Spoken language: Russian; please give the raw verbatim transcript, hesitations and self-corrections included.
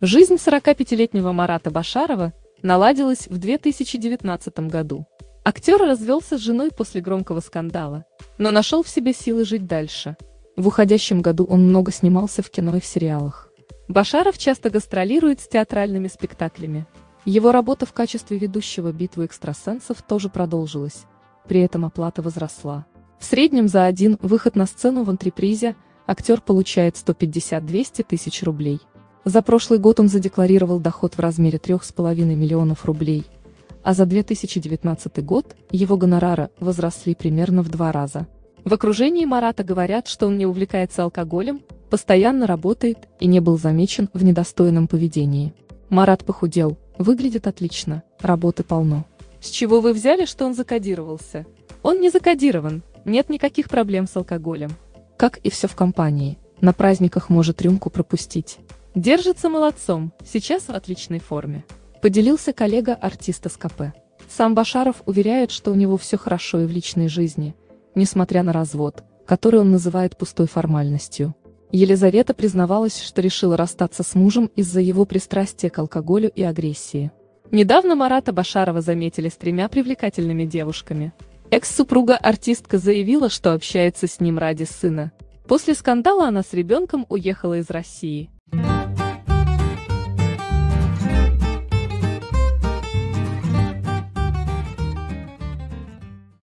Жизнь сорокапятилетнего Марата Башарова наладилась в две тысячи девятнадцатом году. Актер развелся с женой после громкого скандала, но нашел в себе силы жить дальше. В уходящем году он много снимался в кино и в сериалах. Башаров часто гастролирует с театральными спектаклями. Его работа в качестве ведущего «Битвы экстрасенсов» тоже продолжилась, при этом оплата возросла. В среднем за один выход на сцену в антрепризе актер получает сто пятьдесят — двести тысяч рублей. За прошлый год он задекларировал доход в размере трёх с половиной миллионов рублей, а за две тысячи девятнадцатый год его гонорары возросли примерно в два раза. В окружении Марата говорят, что он не увлекается алкоголем, постоянно работает и не был замечен в недостойном поведении. Марат похудел, выглядит отлично, работы полно. С чего вы взяли, что он закодировался? Он не закодирован, нет никаких проблем с алкоголем. Как и все в компании, на праздниках может рюмку пропустить. Держится молодцом, сейчас в отличной форме. Поделился коллега артиста с ка пэ. Сам Башаров уверяет, что у него все хорошо и в личной жизни, несмотря на развод, который он называет пустой формальностью. Елизавета признавалась, что решила расстаться с мужем из-за его пристрастия к алкоголю и агрессии. Недавно Марата Башарова заметили с тремя привлекательными девушками. Экс-супруга артистка заявила, что общается с ним ради сына. После скандала она с ребенком уехала из России.